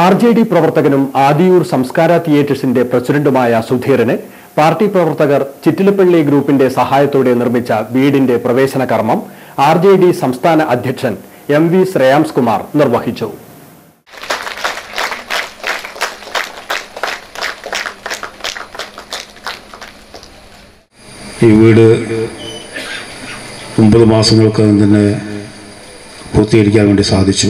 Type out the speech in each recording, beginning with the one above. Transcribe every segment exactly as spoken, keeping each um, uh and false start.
R J D പ്രവർത്തകനും ആദിയൂർ സംസ്കാര തിയേറ്റേഴ്സിന്റെ പ്രസിഡന്റുമായ സുധീറിന് പാർട്ടി പ്രവർത്തകർ ചിറ്റിലപ്പള്ളി ഗ്രൂപ്പിന്റെ സഹായത്തോടെ നിർമ്മിച്ച വീടിന്റെ പ്രവേശന കർമ്മം ആർ ജെ ഡി സംസ്ഥാന അധ്യക്ഷൻ എം വി ശ്രേയാംസ് കുമാർ നിർവഹിച്ചു. ഈ വീട് ഒമ്പത് മാസങ്ങൾക്കകം തന്നെ പൂർത്തീകരിക്കാൻ വേണ്ടി സാധിച്ചു.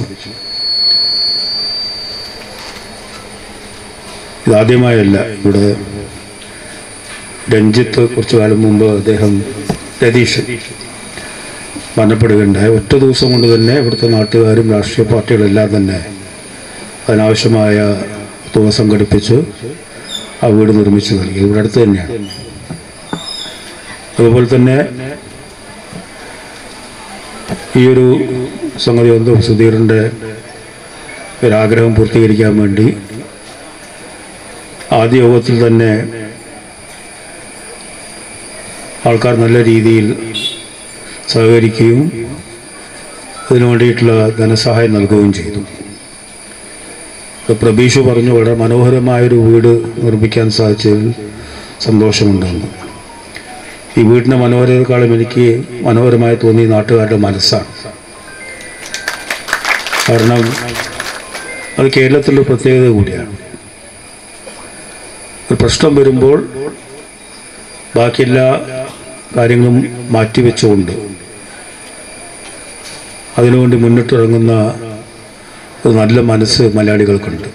ഇതാദ്യമായല്ല, ഇവിടെ രഞ്ജിത്ത് കുറച്ചു കാലം മുമ്പ് അദ്ദേഹം രതീഷ് മരണപ്പെടുകയുണ്ടായി. ഒറ്റ ദിവസം കൊണ്ട് തന്നെ ഇവിടുത്തെ നാട്ടുകാരും രാഷ്ട്രീയ പാർട്ടികളെല്ലാം തന്നെ അതിനാവശ്യമായ തുക സംഘടിപ്പിച്ച് ആ വീട് നിർമ്മിച്ചു നൽകി. ഇവിടെ അടുത്ത് തന്നെയാണ്. അതുപോലെ തന്നെ ഈ ഒരു സംഗതി വന്നു സുധീറിൻ്റെ ഒരാഗ്രഹം പൂർത്തീകരിക്കാൻ വേണ്ടി ആദ്യ യോഗത്തിൽ തന്നെ ആൾക്കാർ നല്ല രീതിയിൽ സഹകരിക്കുകയും അതിനു വേണ്ടിയിട്ടുള്ള ധനസഹായം നൽകുകയും ചെയ്തു. പ്രബീഷ് പറഞ്ഞു, വളരെ മനോഹരമായൊരു വീട് നിർമ്മിക്കാൻ സാധിച്ചതിൽ സന്തോഷമുണ്ടെന്ന്. ഈ വീടിൻ്റെ മനോഹരതയെക്കാളും എനിക്ക് മനോഹരമായി തോന്നിയ നാട്ടുകാരുടെ മനസ്സാണ്. കാരണം അത് കേരളത്തിൻ്റെ പ്രത്യേകത കൂടിയാണ്. ഒരു പ്രശ്നം വരുമ്പോൾ ബാക്കി എല്ലാ കാര്യങ്ങളും മാറ്റിവെച്ചുകൊണ്ട് അതിനുവേണ്ടി മുന്നിട്ടിറങ്ങുന്ന ഒരു നല്ല മനസ്സ് മലയാളികൾക്കുണ്ട്.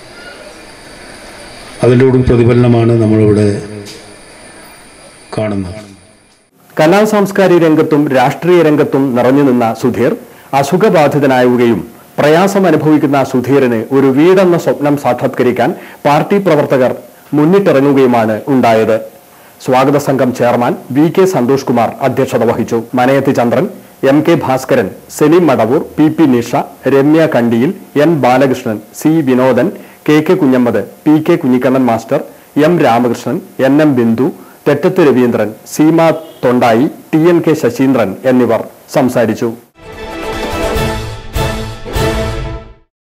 അതിൻ്റെ കൂടി പ്രതിഫലനമാണ് നമ്മളിവിടെ കാണുന്നത്. കലാ സാംസ്കാരിക രംഗത്തും രാഷ്ട്രീയ രംഗത്തും നിറഞ്ഞു നിന്ന സുധീർ അസുഖബാധിതനാവുകയും പ്രയാസം അനുഭവിക്കുന്ന സുധീറിന് ഒരു വീടെന്ന സ്വപ്നം സാക്ഷാത്കരിക്കാൻ പാർട്ടി പ്രവർത്തകർ മുന്നിട്ടിറങ്ങുകയുമാണ് ഉണ്ടായത്. സ്വാഗത സംഘം chairman V K Santhosh Kumar അധ്യക്ഷത വഹിച്ചു. Manayath Chandran, M K Bhaskaran, Saleem Madavoor, P P Nisha, Ramya Kandiyil, N Balakrishnan, C Vinodan, K K Kunhammad, P K Kunhikannan master, M Ramakrishnan, N M Bindu, Thettath Raveendran, Seema Thondayi, T N K Saseendran എന്നിവർ സംസാരിച്ചു.